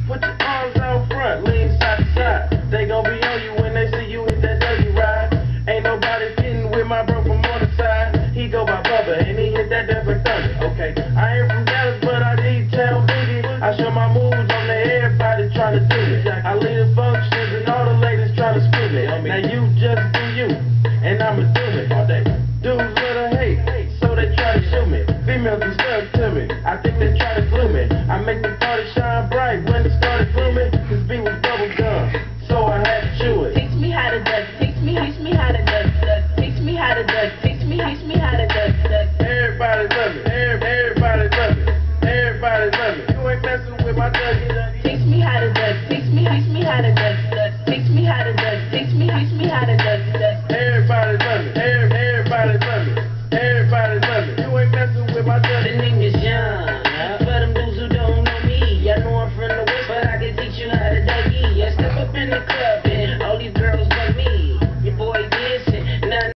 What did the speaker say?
Put your arms out front, lean side to side. They gon' be on you when they see you hit that dougie ride. Ain't nobody fitting with my bro from on the side. He go by Bubba and he hit that death like thunder. Okay, I ain't from Dallas, but I need tell Biggie. I show my moves on to everybody trying to do it. I lead the functions and all the ladies trying to screw me. Now you just do you, and I'ma do it all day. Dudes little hate, so they try to shoot me. Females be stuck to me, I think they try to glue me. I make the party shine bright when it started glooming. This beat was bubble gum, so I had to chew it. Teach me how to duck, teach me how to duck, teach me how to duck, teach me how to duck. Everybody love it, everybody love it, everybody love it. You ain't messing with my dougie. Teach me how to duck, teach me how to duck, teach me how to duck, teach me how to duck. Everybody love it, everybody love it, everybody love it. You ain't messing with my dougie. The nigga's young, for them dudes who don't know me. I know I'm from the west, but I can teach you how to dougie. I step up in the club.